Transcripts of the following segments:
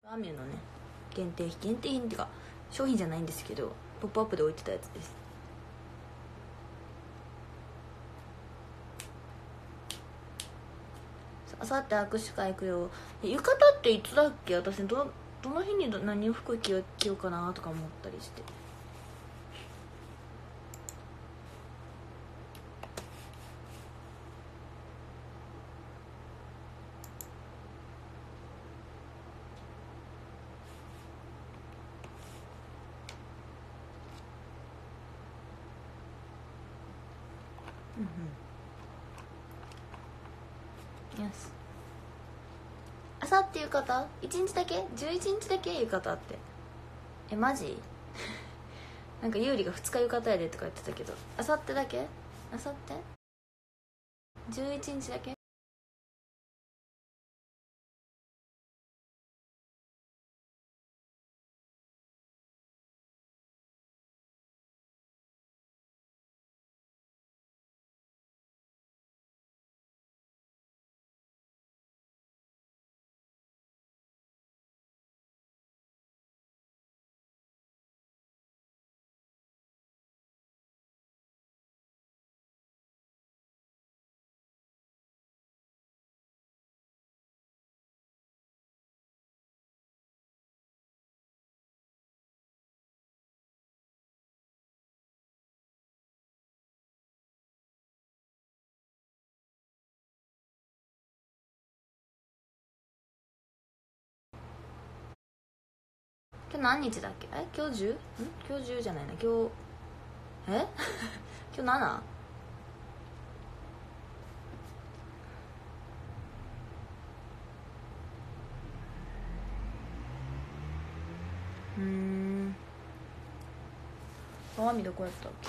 ラーメンのね限定品っていうか商品じゃないんですけど、ポップアップで置いてたやつです。あさって握手会行くよ。浴衣っていつだっけ？私どの日に何を服着ようかなとか思ったりして。よし。あさって浴衣1日だけ11日だけ浴衣って、マジなんか優里が2日浴衣やでとか言ってたけど、あさってだけ？あさって11日だけ？今日何日だっけ？今日 10？ 今日10じゃないな、今日今日 7？ 鏡どこやったっ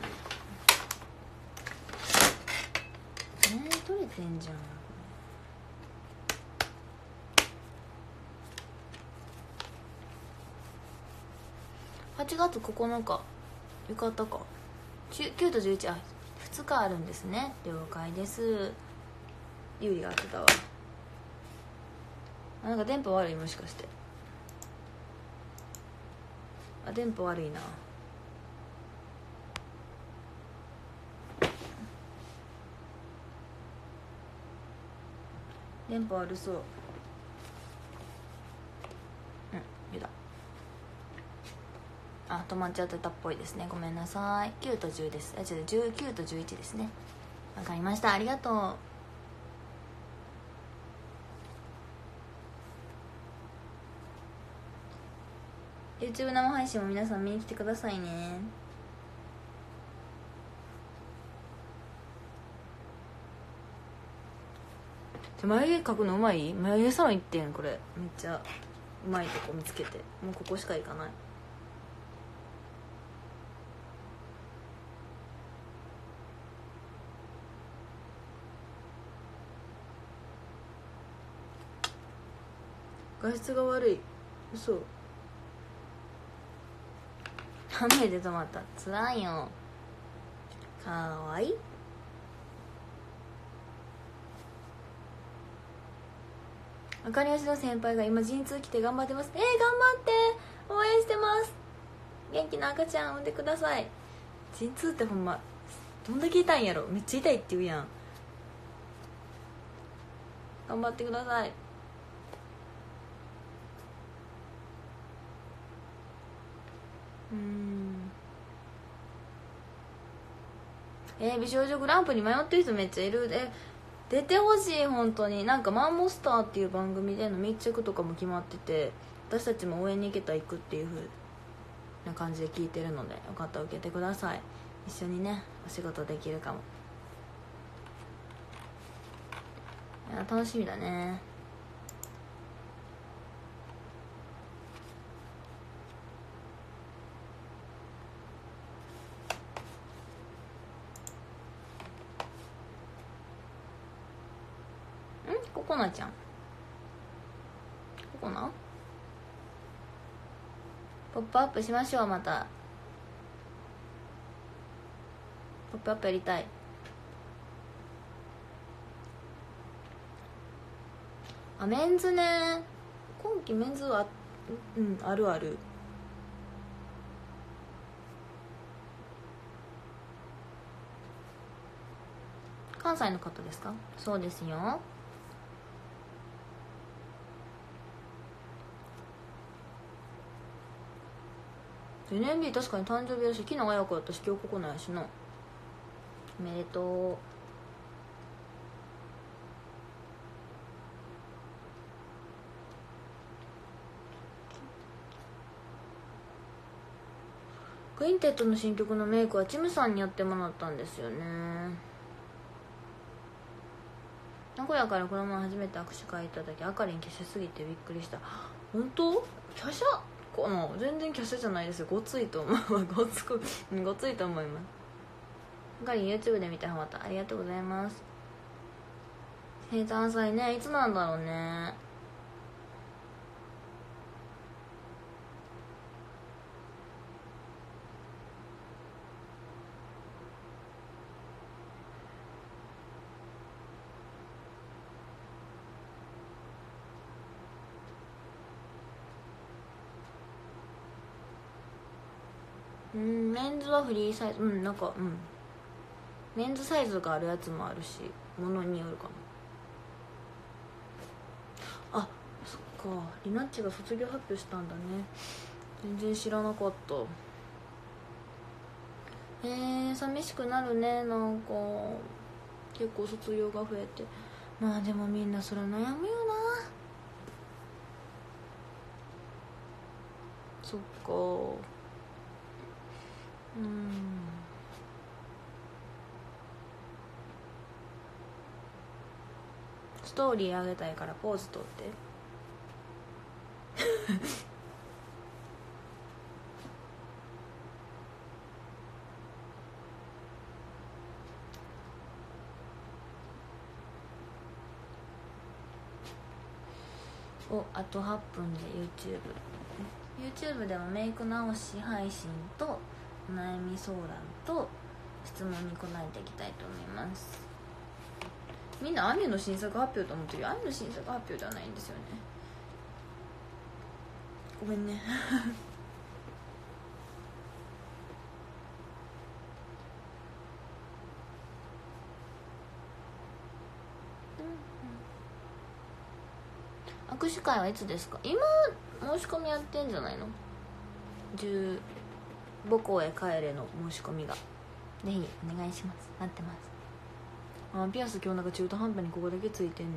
け？取れてんじゃん。8月9日浴衣か。9と11、2日あるんですね。了解です。優里が当てたわ。なんか電波悪い、もしかして。電波悪いな。電波悪そう。やだ。止まっちゃってたっぽいですね。ごめんなさい。9と10です。19と11ですね。わかりました。ありがとう。YouTube 生配信も皆さん見に来てくださいね。眉毛描くのうまい？眉毛サロン行ってん。これめっちゃうまいとこ見つけて、もうここしか行かない。画質が悪い。嘘。雨で止まった。つらいよ。かわいい。あかり推しの先輩が今陣痛来て頑張ってます。頑張って応援してます。元気な赤ちゃん産んでください。陣痛ってほんまどんだけ痛いんやろ。めっちゃ痛いって言うやん。頑張ってください。美少女グランプリ迷ってる人めっちゃいる。出てほしい。本当に。なんかマンモスターっていう番組での密着とかも決まってて、私たちも応援に行けたら行くっていう風な感じで聞いてるので、よかったら受けてください。一緒にねお仕事できるかも。いや楽しみだね。ココナちゃん、ココナポップアップしましょう。またポップアップやりたい。メンズね。 今季メンズはあるある。関西の方ですか？そうですよ。NMB 確かに誕生日だし、昨日早くやったし今日ここないしな。おめでとう。クインテットの新曲のメイクはチムさんにやってもらったんですよね。名古屋からこのまま初めて握手会行った時、あかりん華奢すぎてびっくりした。本当？華奢かな？全然華奢じゃないですよ。ごついと思う。ごついと思います。あかりん YouTube で見てハマった。ありがとうございます。生誕祭ね、いつなんだろうね。メンズはフリーサイズ、なんかメンズサイズがあるやつもあるし、ものによるかも。あ、そっか、リナッチが卒業発表したんだね。全然知らなかった。寂しくなるね。なんか結構卒業が増えて。まあでもみんなそれ悩むよな。そっか。ストーリー上げたいからポーズ取って。あと8分で YouTube でもメイク直し配信とお悩み相談と質問に答えていきたいと思います。みんなアミュの新作発表と思ってるよ。アミュの新作発表ではないんですよね。ごめんね。握手会はいつですか？今申し込みやってんじゃないの？母校へ帰れの申し込みが。ぜひお願いします。待ってます。ピアス今日なんか中途半端にここだけついてんね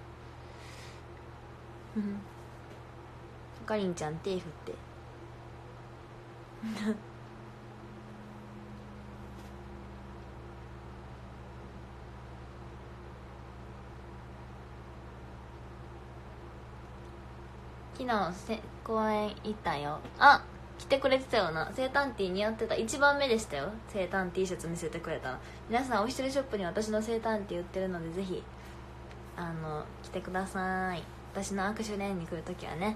んな。かりんちゃん手振って昨日公園行ったよ。来てくれてたよな。生誕ティー似合ってた。1番目でしたよ。生誕 T シャツ見せてくれたの。皆さんオフィシャルショップに私の生誕ティー売ってるので、ぜひ来てください。私の握手レーンに来るときはね、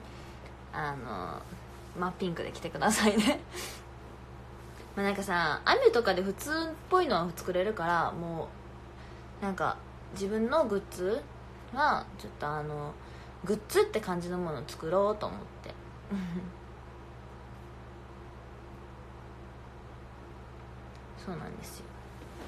真っピンクで来てくださいね。まあなんかさ、アミュとかで普通っぽいのは作れるから、もうなんか自分のグッズはちょっとグッズって感じのものを作ろうと思ってそうなんですよ。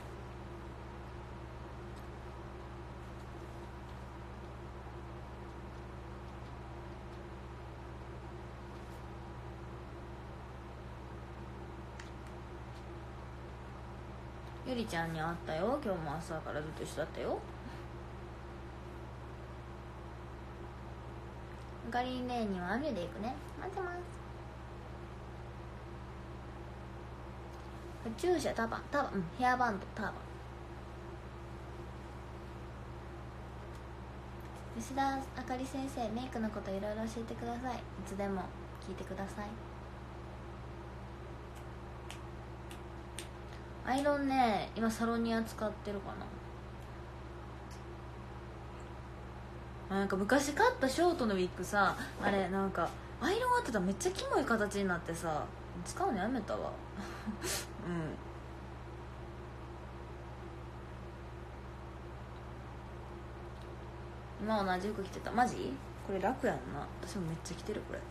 ゆりちゃんに会ったよ。今日も朝からずっと一緒だったよ。ガリンレーンには雨で行くね。待ってます。カチューシャタバヘアバンドターバン。吉田あかり先生、メイクのこといろいろ教えてください。いつでも聞いてください。アイロンね、今サロニア使ってるかな。なんか昔買ったショートのウィッグさ、あれなんかアイロンあってたらめっちゃキモい形になってさ、使うのやめたわ今同じ服着てた。マジ？ これ楽やんな。私もめっちゃ着てるこれ。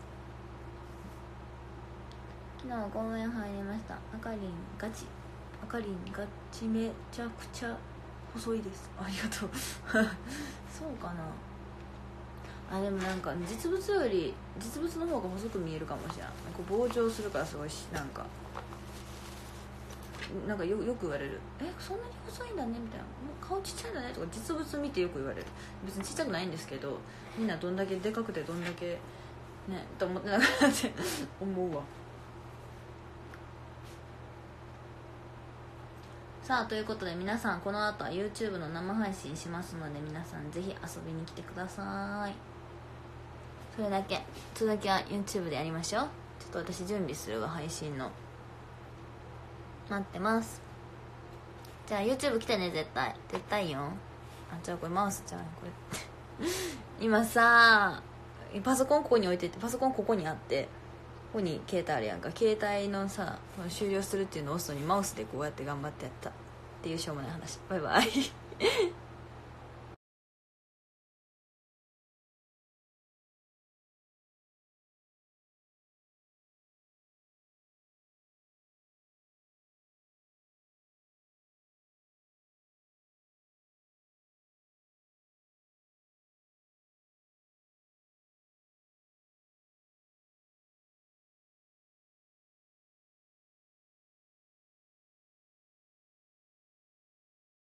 昨日公園入りました。あかりんガチめちゃくちゃ細いです。ありがとうそうかな。でもなんか実物より実物の方が細く見えるかもしれない。こう膨張するからすごいし、なんかよく言われる。そんなに細いんだねみたいな、もう顔ちっちゃいんだねとか実物見てよく言われる。別にちっちゃくないんですけど、みんなどんだけでかくてどんだけねと思ってなかったって思うわ。さあということで皆さん、この後は YouTube の生配信しますので、皆さんぜひ遊びに来てください。それだけ続きは YouTube でやりましょう。ちょっと私準備するわ、配信の。待ってます。じゃあ YouTube 来てね、絶対よ。じゃあこれマウスじゃんこれ今さ、パソコンここに置いてて、パソコンここにあって、ここに携帯あるやんか。携帯のさ、この終了するっていうのを押すのにマウスでこうやって頑張ってやったっていうしょうもない話。バイバイ